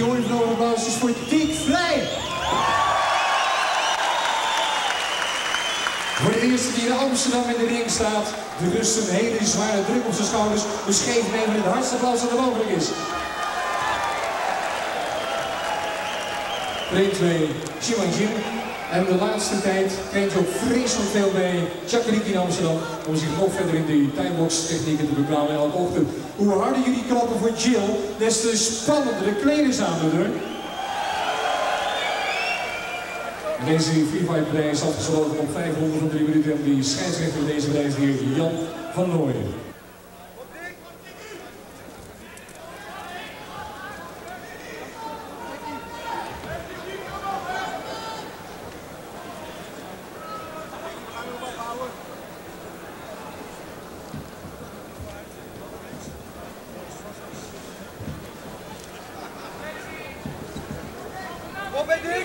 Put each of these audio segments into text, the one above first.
mooi vrolijk applaus is voor Dick Vrij. Voor de eerste die in Amsterdam in de ring staat, de rust een hele zware druk op zijn schouders, dus geef hem even het hardste applaus dat er mogelijk is. Ring 2, Simon Jim. En de laatste tijd traint hij ook vreselijk veel bij Jacqueline in Amsterdam om zich nog verder in die timebox technieken te bekwamen elke ochtend. Hoe harder jullie klappen voor Jill, des te spannender de kleders aan de deur. Deze Free Fight prijs is afgesloten op 500 van 3 minuten en die scheidsrechter van deze prijs hier Jan van Nooyen. Wat ben ik?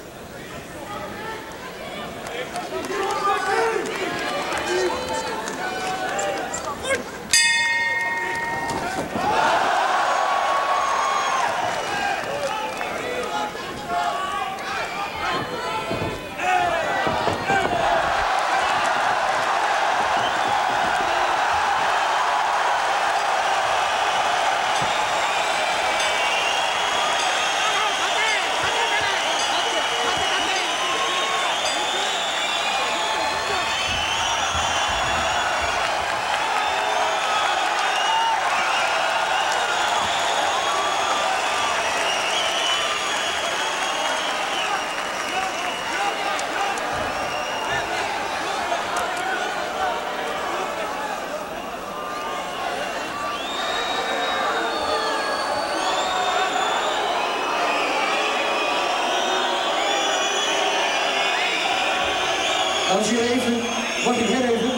Als je even, mag ik her even?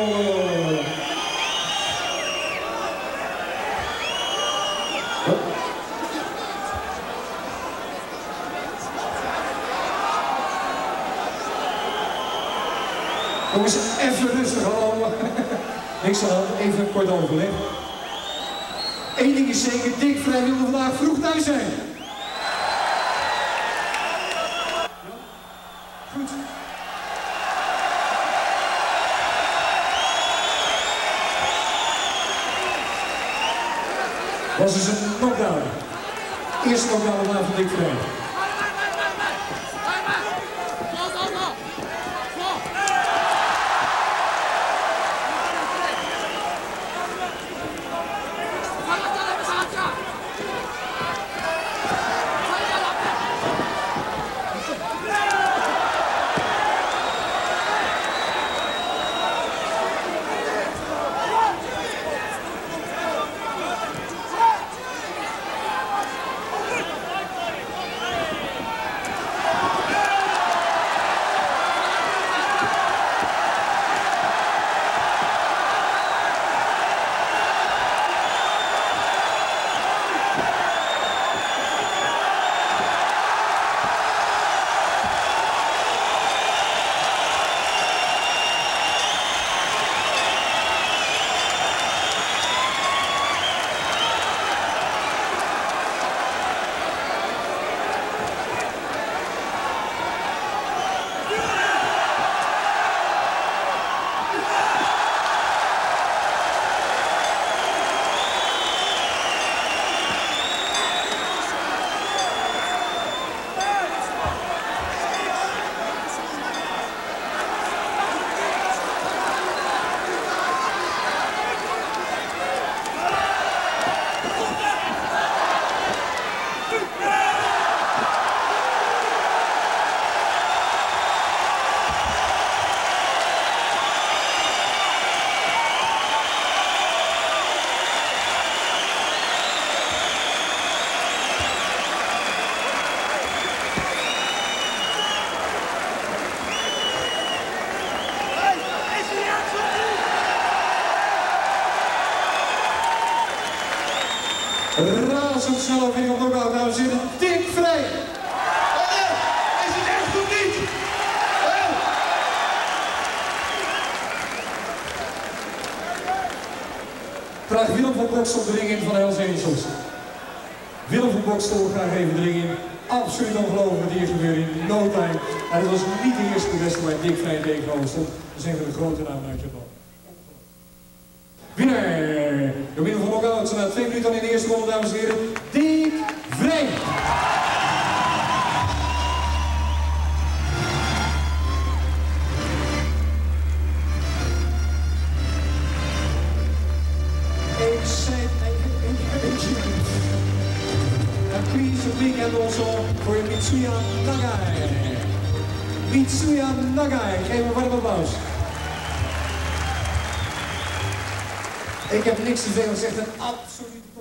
Jongens, even rustig allemaal. Niks aan de hand, even een kort overleg. Eén ding is zeker, Dick Vrij wilde vandaag vroeg thuis zijn. Goed. Was dus een knockdown. Eerste knockdown van Dick Vrij. Razendsnel overwinning op knock-out, dames en heren. Dick Vrij. Is het echt of niet? Vraag Willem van Broks op de ring in van Hells Angels. Willem van Bokstel graag even erin. Absoluut ongelooflijk wat hier gebeurde in no time. En het was niet de eerste wedstrijd waar Dick Vrij tegenover stond. Dat is een van de grote namen uit Japan. Winnaar, door middel van knock-out, na 2 minuten in de eerste ronde, dames en heren, Dick Vrij. And please a big hand also for Mitsuya Nagai. Mitsuya Nagai, geef een warm applaus. Ik heb niks te zeggen, het is echt een absoluut